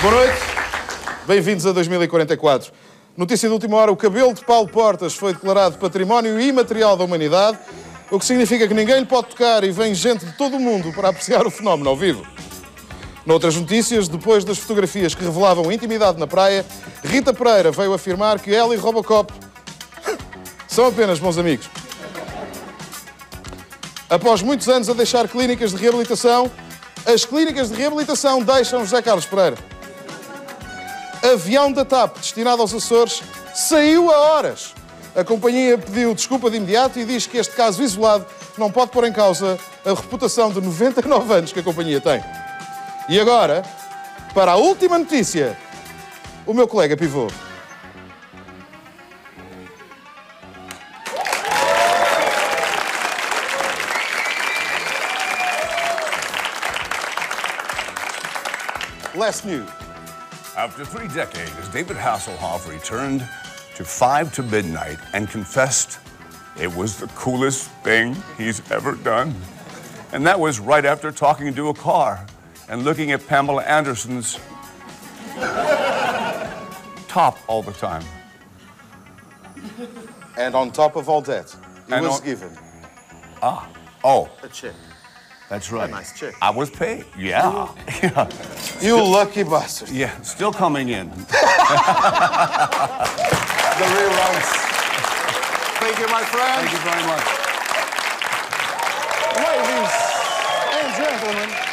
Boa noite. Bem-vindos a 2044. Notícia de última hora, o cabelo de Paulo Portas foi declarado património imaterial da humanidade, o que significa que ninguém lhe pode tocar e vem gente de todo o mundo para apreciar o fenómeno ao vivo. Noutras notícias, depois das fotografias que revelavam intimidade na praia, Rita Pereira veio afirmar que ela e Robocop são apenas bons amigos. Após muitos anos a deixar clínicas de reabilitação, as clínicas de reabilitação deixam José Carlos Pereira. Avião da TAP, destinado aos Açores, saiu a horas. A companhia pediu desculpa de imediato e diz que este caso isolado não pode pôr em causa a reputação de 99 anos que a companhia tem. E agora, para a última notícia, o meu colega pivô. Last news. After 3 decades, David Hasselhoff returned to 5 to Midnight and confessed it was the coolest thing he's ever done. And that was right after talking to a car and looking at Pamela Anderson's top all the time. And on top of all that, he And was on- given Oh, a check. that's right. A nice check. I was paid. Yeah. Yeah. You lucky bastard. Yeah, still coming in. The reruns. Thank you, my friend. Thank you very much. Ladies and gentlemen,